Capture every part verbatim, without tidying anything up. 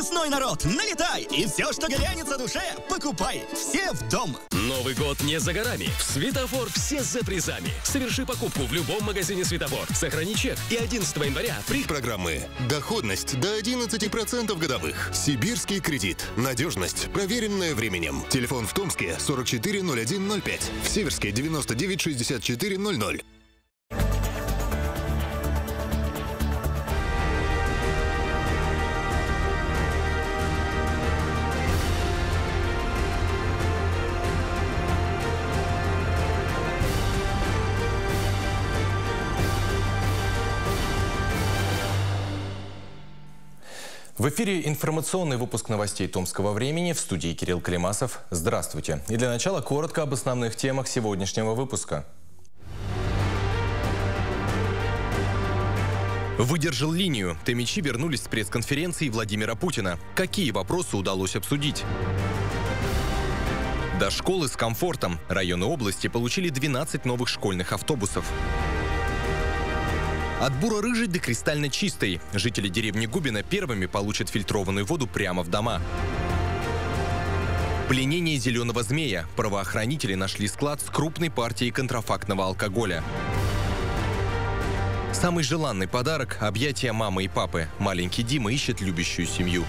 честной народ, налетай! И все, что глянется душе, покупай! Все в дом! Новый год не за горами. В Светофор все за призами. Соверши покупку в любом магазине Светофор. Сохрани чек. И одиннадцатого января при... Программы. Доходность до одиннадцати процентов годовых. Сибирский кредит. Надежность, проверенная временем. Телефон в Томске сорок четыре ноль один ноль пять. В Северске девяносто девять шестьдесят четыре ноль ноль. В эфире информационный выпуск новостей Томского времени, в студии Кирилл Климасов. Здравствуйте. И для начала коротко об основных темах сегодняшнего выпуска. Выдержал линию. Томичи вернулись с пресс-конференции Владимира Путина. Какие вопросы удалось обсудить? До школы с комфортом. Районы области получили двенадцать новых школьных автобусов. От буро-рыжей до кристально чистой. Жители деревни Губина первыми получат фильтрованную воду прямо в дома. Пленение зеленого змея. Правоохранители нашли склад с крупной партией контрафактного алкоголя. Самый желанный подарок – объятия мамы и папы. Маленький Дима ищет любящую семью.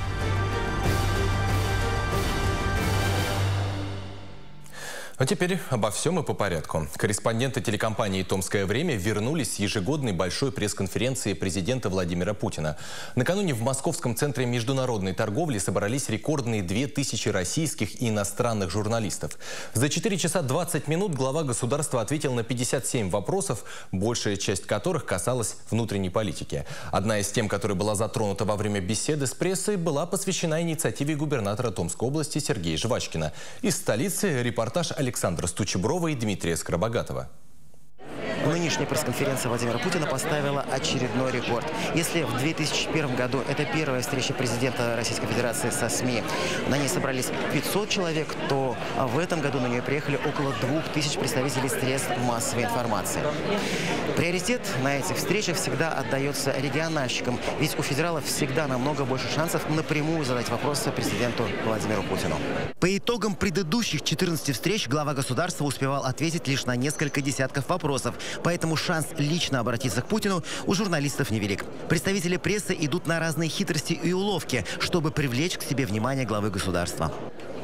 А теперь обо всем и по порядку. Корреспонденты телекомпании «Томское время» вернулись с ежегодной большой пресс-конференции президента Владимира Путина. Накануне в Московском центре международной торговли собрались рекордные две тысячи российских и иностранных журналистов. За четыре часа двадцать минут глава государства ответил на пятьдесят семь вопросов, большая часть которых касалась внутренней политики. Одна из тем, которая была затронута во время беседы с прессой, была посвящена инициативе губернатора Томской области Сергея Жвачкина. Из столицы репортаж Александра Стучеброва и Дмитрия Скоробогатова. Нынешняя пресс-конференция Владимира Путина поставила очередной рекорд. Если в две тысячи первом году это первая встреча президента Российской Федерации со СМИ, на ней собрались пятьсот человек, то в этом году на нее приехали около двух тысяч представителей средств массовой информации. Приоритет на этих встречах всегда отдается региональщикам, ведь у федералов всегда намного больше шансов напрямую задать вопросы президенту Владимиру Путину. По итогам предыдущих четырнадцати встреч глава государства успевал ответить лишь на несколько десятков вопросов. Поэтому шанс лично обратиться к Путину у журналистов невелик. Представители прессы идут на разные хитрости и уловки, чтобы привлечь к себе внимание главы государства.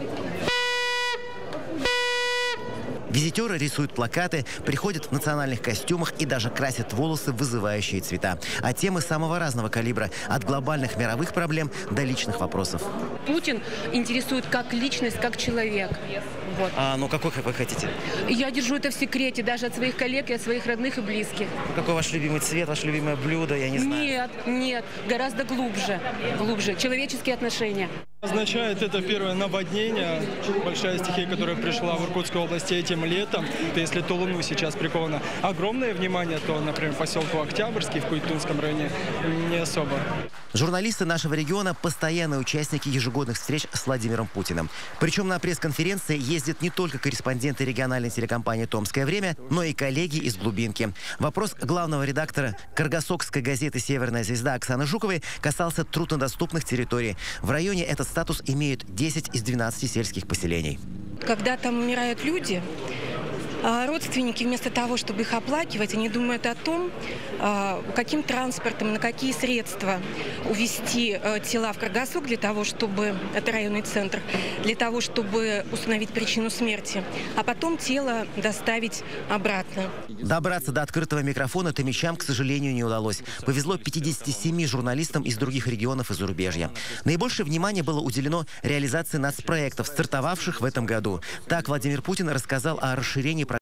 Визитеры рисуют плакаты, приходят в национальных костюмах и даже красят волосы в вызывающие цвета. А темы самого разного калибра, от глобальных мировых проблем до личных вопросов. Путин интересует как личность, как человек. Вот. А, ну какой, как вы хотите? Я держу это в секрете, даже от своих коллег и от своих родных и близких. Какой ваш любимый цвет, ваше любимое блюдо, я не знаю. Нет, нет, гораздо глубже, глубже. Человеческие отношения. Означает это первое наводнение, большая стихия, которая пришла в Иркутской области этим летом. То если Тулуну сейчас приковано огромное внимание, то, например, поселку Октябрьский в Куйтунском районе не особо. Журналисты нашего региона – постоянные участники ежегодных встреч с Владимиром Путиным. Причем на пресс-конференции ездят не только корреспонденты региональной телекомпании «Томское время», но и коллеги из глубинки. Вопрос главного редактора Каргасокской газеты «Северная звезда» Оксаны Жуковой касался труднодоступных территорий. В районе этот статус имеют десять из двенадцати сельских поселений. Когда там умирают люди, родственники вместо того, чтобы их оплакивать, они думают о том, каким транспортом, на какие средства увезти тела в Каргасок для того, чтобы, это районный центр, для того, чтобы установить причину смерти, а потом тело доставить обратно. Добраться до открытого микрофона томичам, к сожалению, не удалось. Повезло пятидесяти семи журналистам из других регионов и зарубежья. Наибольшее внимание было уделено реализации нацпроектов, стартовавших в этом году. Так Владимир Путин рассказал о расширении